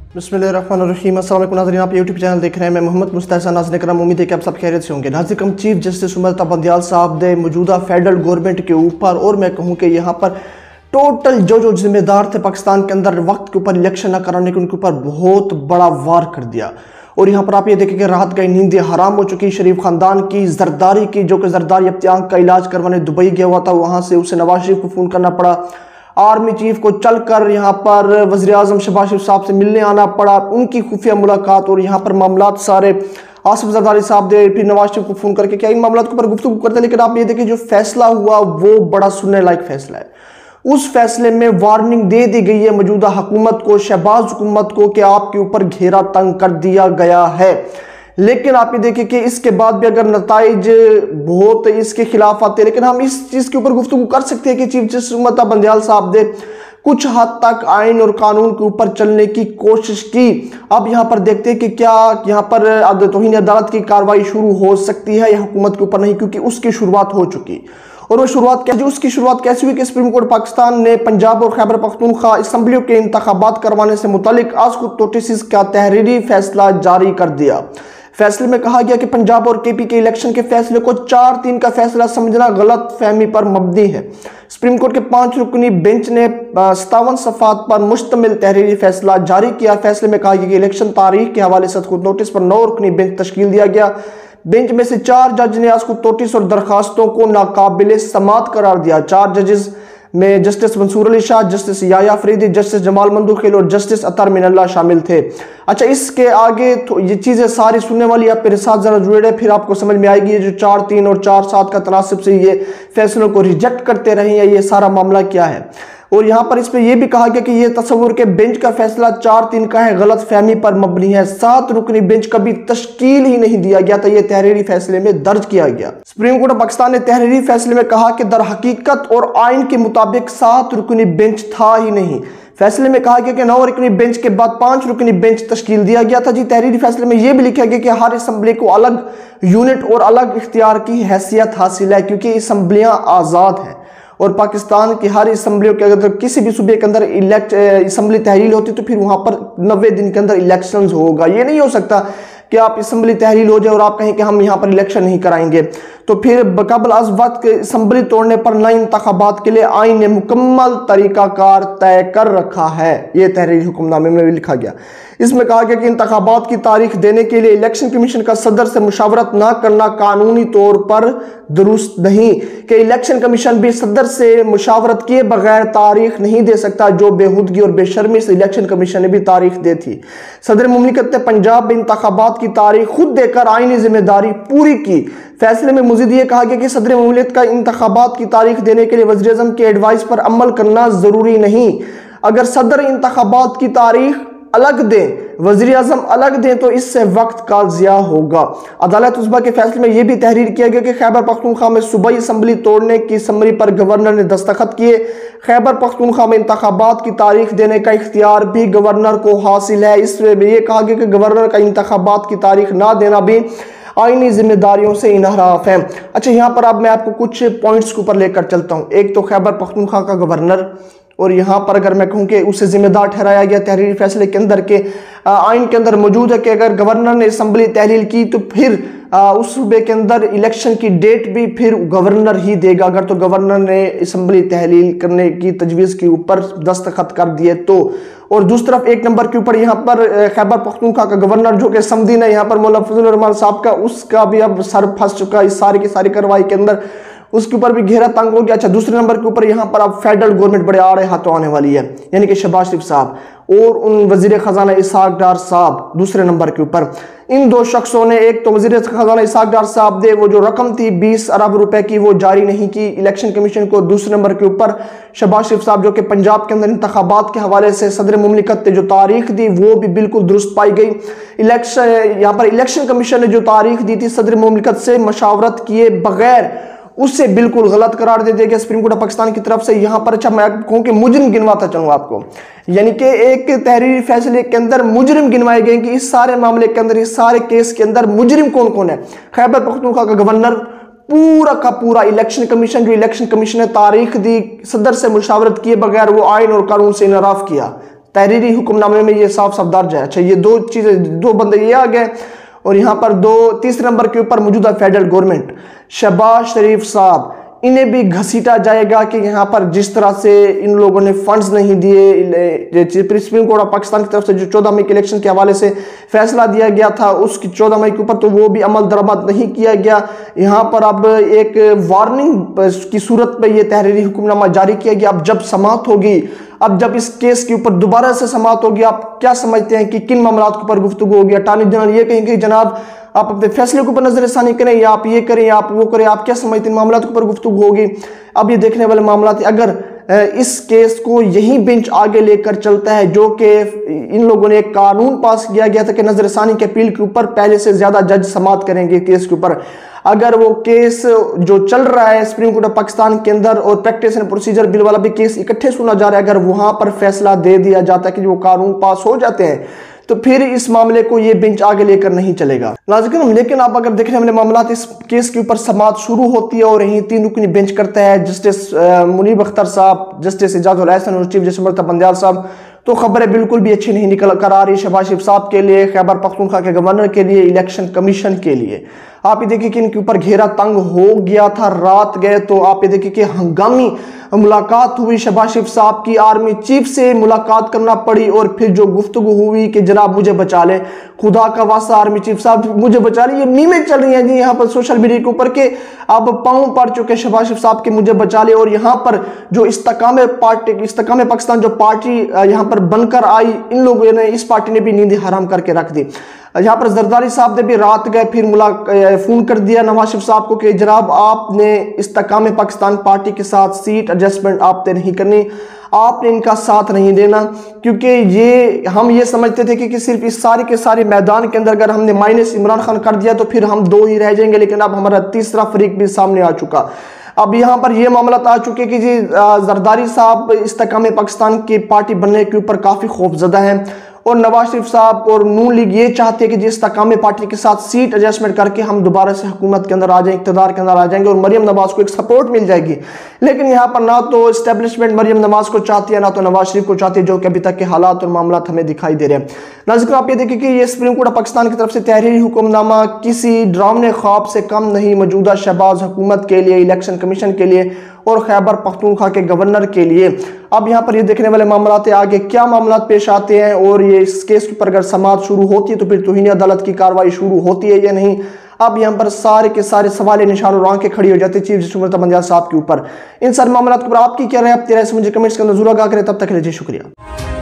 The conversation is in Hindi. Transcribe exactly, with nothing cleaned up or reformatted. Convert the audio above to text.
बिस्मिल्लाहिर्रहमानिर्रहीम। अस्सलाम वालेकुम नाज़रीन, आप यूट्यूब चैनल देख रहे हैं। मैं मोहम्मद मुस्तैसा नाज़रीन करम, उम्मीद है कि आप सब खैरियत से होंगे। नाज़रीन कम चीफ जस्टिस उमर ता बंदियाल साहब ने मौजूदा फेडरल गवर्नमेंट के ऊपर, और मैं कहूँ कि यहाँ पर टोटल जो जो जिम्मेदार थे पाकिस्तान के अंदर वक्त के ऊपर इलेक्शन न कराने के, उनके ऊपर बहुत बड़ा वार कर दिया। और यहाँ पर आप ये देखेंगे रात गई नींदें हराम हो चुकी शरीफ खानदान की, जरदारी की, जो कि जरदारी अपनी आंख का इलाज करवाने दुबई गया हुआ था, वहाँ से उसे नवाज शरीफ को फ़ोन करना पड़ा। आर्मी चीफ को चलकर यहाँ पर वज़ीर आज़म शहबाज शरीफ साहब से मिलने आना पड़ा, उनकी खुफिया मुलाकात। और यहाँ पर मामलात सारे आसिफ जरदारी साहब ने फिर नवाज शरीफ को फ़ोन करके क्या इन मामलों के ऊपर गुफ्तगू करते। लेकिन आप ये देखिए जो फैसला हुआ वो बड़ा सुनने लायक फैसला है। उस फैसले में वार्निंग दे दी गई है मौजूदा हुकूमत को, शहबाज हुकूमत को, कि आपके ऊपर घेरा तंग कर दिया गया है। लेकिन आप ये देखिए कि इसके बाद भी अगर नताइज बहुत इसके खिलाफ आते हैं, लेकिन हम इस चीज़ के ऊपर गुफ्तगू कर सकते हैं कि चीफ जस्टिस उमर ता बंदियाल साहब ने कुछ हद तक आइन और कानून के ऊपर चलने की कोशिश की। अब यहाँ पर देखते हैं कि क्या यहाँ पर तौहीन अदालत की कार्रवाई शुरू हो सकती है या हुकूमत के ऊपर नहीं, क्योंकि उसकी शुरुआत हो चुकी। और वो शुरुआत कैसे उसकी शुरुआत कैसी हुई कि सुप्रीम कोर्ट पाकिस्तान ने पंजाब और खैबर पख्तूनख्वा असम्बलियों के इंतखाबात करवाने से मुतालिक आज खुद नोटिस का तहरीरी फैसला जारी कर दिया। फैसले में कहा गया कि पंजाब और केपी के इलेक्शन के फैसले को चार तीन का फैसला समझना गलत फहमी पर मबनी है। सुप्रीम कोर्ट के पांच रुकनी बेंच ने सत्तावन सफात पर मुश्तमिल तहरीरी फैसला जारी किया। फैसले में कहा गया कि इलेक्शन तारीख के हवाले से खुद नोटिस पर नौ रुकनी बेंच तश्कील दिया गया। बेंच में से चार जज ने आज खुद नोटिस और दरखास्तों को नाकाबिले समात करार दिया। चार जजेस में justice Mansoor Ali Shah, justice Yahya Afridi, justice Jamal Mandokhail और जस्टिस अतर मिनल्ला शामिल थे। अच्छा, इसके आगे तो ये चीज़ें सारी सुनने वाली आप मेरे साथ ज़रा जुड़े, फिर आपको समझ में आएगी ये जो चार तीन और चार सात का तनासिब से ये फैसलों को रिजेक्ट करते रहे हैं, ये सारा मामला क्या है। और यहाँ पर इसमें यह भी कहा गया कि यह तस्वुर के बेंच का फैसला चार तीन का है, गलत फहमी पर मबनी है। सात रुकनी बेंच कभी तश्कील ही नहीं दिया गया था, यह तहरीरी फैसले में दर्ज किया गया। सुप्रीम कोर्ट ऑफ पाकिस्तान ने तहरीरी फैसले में कहा कि दर हकीकत और आइन के मुताबिक सात रुकनी बेंच था ही नहीं। फैसले में कहा गया कि नौ रुकनी बेंच के बाद पांच रुकनी बेंच तश्कील दिया गया था। जी, तहरीरी फैसले में यह भी लिखा गया कि हर असम्बली को अलग यूनिट और अलग इख्तियार की हैसियत हासिल है, क्योंकि असम्बलियां आज़ाद हैं और पाकिस्तान की हर असम्बलियों के अगर किसी भी सूबे के अंदर इलेक्ट असम्बली तहरील होती तो फिर वहां पर नब्बे दिन के अंदर इलेक्शंस होगा। ये नहीं हो सकता कि आप असम्बली तहरील हो जाए और आप कहें कि हम यहाँ पर इलेक्शन नहीं कराएंगे, तो फिर बकबल अज वक्त असम्बली तोड़ने पर नए इंतखाबात के लिए आइन ने मुकम्मल तरीकाकार तय कर रखा है। ये तहरीरी हुक्मनामे में भी लिखा गया। इसमें कहा गया कि इंतखाबात की तारीख देने के लिए इलेक्शन कमीशन का सदर से मुशावरत ना करना कानूनी तौर पर दुरुस्त नहीं, कि इलेक्शन कमीशन भी सदर से मुशावरत किए बगैर तारीख नहीं दे सकता, जो बेहुदगी और बेशर्मी से इलेक्शन कमीशन ने भी तारीख दे थी। सदर मुमलिकत ने पंजाब में इंतखाबात की तारीख खुद देकर आईनी जिम्मेदारी पूरी की। फैसले में मजीद ये कहा गया कि सदर मुमलिकत का इंतखाबात की तारीख देने के लिए वज़ीर आज़म के एडवाइस पर अमल करना जरूरी नहीं। अगर सदर इंतखाबात की तारीख अलग दें, वज़ीर आज़म अलग दें, तो इससे वक्त का ज़िया होगा। अदालत उस्मा के फैसले में यह भी तहरीर किया गया कि खैबर पख्तूनख्वा में सूबाई असम्बली तोड़ने की समरी पर गवर्नर ने दस्तखत किए। खैबर पख्तूनख्वा में इंतखाबात की तारीख देने का इख्तियार भी गवर्नर को हासिल है। इसमें यह कहा गया कि गवर्नर का इंतखाबात की तारीख ना देना भी आईनी जिम्मेदारियों से इनहराफ है। अच्छा, यहाँ पर अब मैं आपको कुछ पॉइंट्स के ऊपर लेकर चलता हूँ। एक तो खैबर पख्तूनख्वा का गवर्नर, और यहाँ पर अगर मैं कहूँ कि उसे जिम्मेदार ठहराया गया तहरीरी फैसले के अंदर के आइन के अंदर मौजूद है कि अगर गवर्नर ने असम्बली तहलील की तो फिर आ, उस सूबे के अंदर इलेक्शन की डेट भी फिर गवर्नर ही देगा। अगर तो गवर्नर ने असम्बली तहलील करने की तजवीज़ के ऊपर दस्तखत कर दिए तो। और दूसरी तरफ एक नंबर के ऊपर यहाँ पर खैबर पख्तूनख्वा का गवर्नर जो कि समदीन है यहाँ पर मौलाना फजलुर रहमान साहब का, उसका भी अब सर फंस चुका है इस सारी की सारी कार्रवाई के अंदर, उसके ऊपर भी घेरा तंग हो गया। अच्छा, दूसरे नंबर के ऊपर यहाँ पर अब फेडरल गवर्नमेंट बड़े आड़े हाथों आने वाली है, यानी कि शहबाज शरीफ साहब और उन वजीर खजाना इसहाक डार साहब दूसरे नंबर के ऊपर। इन दो शख्सों ने, एक तो वजीर खजाना इसहाक डार साहब ने वो जो रकम थी बीस अरब रुपए की वो जारी नहीं की इलेक्शन कमीशन को। दूसरे नंबर के ऊपर शहबाज शरीफ साहब जो कि पंजाब के अंदर इंतखाबात के हवाले से सदर मुमलिकत ने जो तारीख दी वो भी बिल्कुल दुरुस्त पाई गई। इलेक्शन यहाँ पर इलेक्शन कमीशन ने जो तारीख दी थी सदर मुमलिकत से मशावरत किए बगैर, उससे बिल्कुल गलत करार दे दिया गया सुप्रीम कोर्ट ऑफ पाकिस्तान की तरफ से। यहाँ पर अच्छा मैं कहूँ कि मुजरिम गिनवाता चलूँ आपको, यानी कि एक तहरीरी फैसले के अंदर मुजरिम गिनवाए गए कि इस सारे मामले के अंदर, इस सारे केस के अंदर मुजरिम कौन कौन है। खैबर पख्तूनख्वा का गवर्नर, पूरा का पूरा इलेक्शन कमीशन, जो इलेक्शन कमीशन ने तारीख दी सदर से मुशावरत किए बगैर वो आइन और कानून से इनराफ किया, तहरीरी हुक्मनामे में ये साफ साफ दर्ज है। अच्छा, ये दो चीज़ें, दो बंदे ये आ गए और यहाँ पर दो तीसरे नंबर के ऊपर मौजूदा फेडरल गवर्नमेंट शहबाज शरीफ साहब, इन्हें भी घसीटा जाएगा कि यहाँ पर जिस तरह से इन लोगों ने फंड्स नहीं दिए, सुप्रीम कोर्ट ऑफ पाकिस्तान की तरफ से जो चौदह मई के इलेक्शन के हवाले से फैसला दिया गया था उसकी चौदह मई के ऊपर, तो वो भी अमल दरामद नहीं किया गया। यहाँ पर अब एक वार्निंग की सूरत में ये तहरीरी हुक्मनामा जारी किया गया। अब जब समाअत होगी, अब जब इस केस के ऊपर दोबारा से समाअत होगी, आप क्या समझते हैं कि किन मामलों के ऊपर गुफ्तगू होगी? अटॉर्नी जनरल ये कहेंगे जनाब आप अपने फैसले के ऊपर नजरसानी करें, या आप ये करें, या आप वो करें, आप क्या समझते हैं मामलों के ऊपर गुफ्तगू होगी? अब ये देखने वाले मामला थे। अगर इस केस को यही बेंच आगे लेकर चलता है, जो कि इन लोगों ने एक कानून पास किया गया था कि नजरसानी के अपील के ऊपर पहले से ज्यादा जज समाअत करेंगे केस के ऊपर, अगर वो केस जो चल रहा है सुप्रीम कोर्ट ऑफ पाकिस्तान के अंदर और प्रैक्टिस एंड प्रोसीजर बिल वाला भी केस इकट्ठे सुना जा रहा है, अगर वहां पर फैसला दे दिया जाता है कि वो कानून पास हो जाते हैं, तो फिर इस मामले को ये बेंच आगे लेकर नहीं चलेगा। नाज़रीन, लेकिन आप अगर देखने वाले मामला, इस केस के ऊपर समाअत शुरू होती है और यही तीन रुकनी बेंच करता है जस्टिस मुनीब अख्तर साहब, जस्टिस एजाजुल एहसन और चीफ जस्टिस अमृता बंदयाल साहब, तो खबरें बिल्कुल भी अच्छी नहीं निकल कर आ रही शहबाज शरीफ साहब के लिए, खैबर पख्तूनख्वा के गवर्नर के लिए, इलेक्शन कमीशन के लिए। आप ये देखिए कि इनके ऊपर घेरा तंग हो गया था, रात गए तो आप ये देखिए कि हंगामी मुलाकात हुई शहबाज शरीफ साहब की, आर्मी चीफ से मुलाकात करना पड़ी और फिर जो गुफ्तगू हुई कि जनाब मुझे बचा ले, खुदा का वास्ता आर्मी चीफ साहब मुझे बचा ले, ये मीमें चल रही हैं जी यहाँ पर सोशल मीडिया के ऊपर के अब पाँव पड़ चुके शहबाज शरीफ साहब के मुझे बचा ले। और यहाँ पर जो इस्तकाम पार्टी, इस्तकाम पाकिस्तान जो पार्टी यहाँ पर बनकर आई, इन लोगों ने, इस पार्टी ने भी नींद हराम करके रख दी। यहाँ पर जरदारी साहब ने भी रात गए फिर मुलाकात फोन कर दिया नवाज शरीफ साहब को कि जनाब आपने इस्तकाम पाकिस्तान पार्टी के साथ सीट एडजस्टमेंट आपने नहीं करनी, आपने इनका साथ नहीं देना, क्योंकि ये हम ये समझते थे कि, कि सिर्फ इस सारे के सारे मैदान के अंदर अगर हमने माइनस इमरान खान कर दिया तो फिर हम दो ही रह जाएंगे, लेकिन अब हमारा तीसरा फरीक भी सामने आ चुका। अब यहाँ पर ये मामला आ चुके कि जी जरदारी साहब इस्तकाम पाकिस्तान की पार्टी बनने के ऊपर काफ़ी खौफजदा हैं और नवाज शरीफ साहब और नून लीग ये चाहते हैं कि जिस इस्तकाम पार्टी के साथ सीट एडजस्टमेंट करके हम दोबारा से हुकूमत के अंदर आ जाएंगे, इक़्तिदार के अंदर आ जाएंगे और मरियम नवाज को एक सपोर्ट मिल जाएगी। लेकिन यहाँ पर ना तो इस्टेब्लिशमेंट मरियम नवाज को चाहती है, ना तो नवाज शरीफ को चाहती है, जो कि अभी तक के हालात और मामला हमें दिखाई दे रहे हैं। नाज़रीन, आप ये देखिए कि ये सुप्रीम कोर्ट ऑफ पाकिस्तान की तरफ से तहरीरी हुक्मनामा किसी ड्रामने ख्वाब से कम नहीं, मौजूदा शहबाज हुकूमत के लिए, इलेक्शन कमीशन के लिए और खैबर पख्तूनख्वा के गवर्नर के लिए। अब यहाँ पर ये देखने वाले मामला आगे क्या मामला पेश आते हैं और ये इस केस के ऊपर अगर समाअत शुरू होती है तो फिर तौहीन अदालत की कार्रवाई शुरू होती है या नहीं। अब यहाँ पर सारे के सारे सवाल निशान और आंखें खड़ी हो जाती है चीफ जस्टिस अमृता बंदयाल साहब के ऊपर। इन सारे मामलों के ऊपर आपकी क्या राय, आपकी राय से मुझे कमेंट्स के अंदर जरूर आगाह करें। तब तक के लिए जी शुक्रिया।